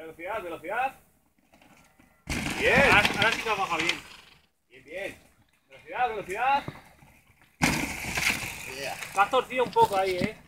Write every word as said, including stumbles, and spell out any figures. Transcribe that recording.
Velocidad, velocidad. Bien. Ahora, ahora sí que ha bajado bien. Bien, bien. Velocidad, velocidad. Te has torcido un poco ahí, eh.